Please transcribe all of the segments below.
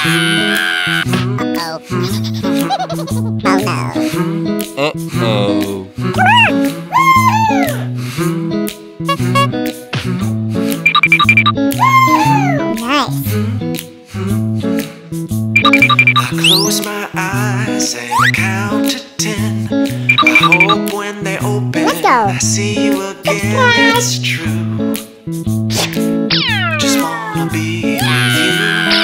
I close my eyes and I count to 10. I hope when they open I see you again. It's true. Just wanna be with you.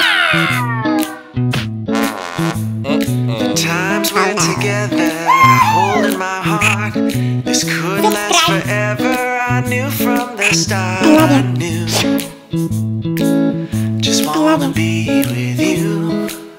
The times we're together, I hold in my heart. This could last forever. I knew from the start. I knew. Just wanna be with you.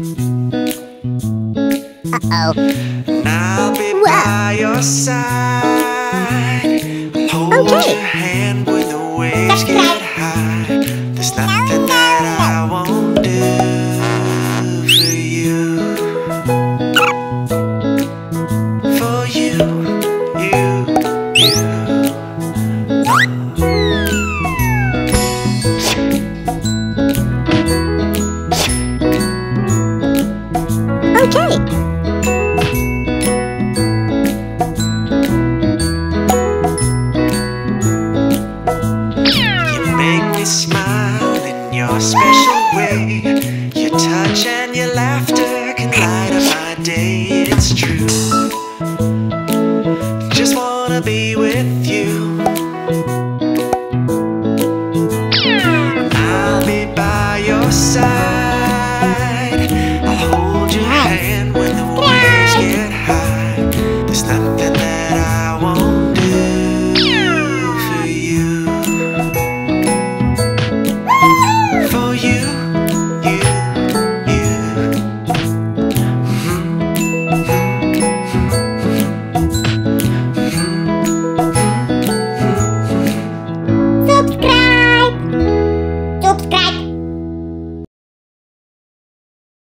And I'll be by your side. Hold your hand when the waves get high. There's nothing that I won't do for you. For you, you. Okay. Smile in your special way. Your touch and your laughter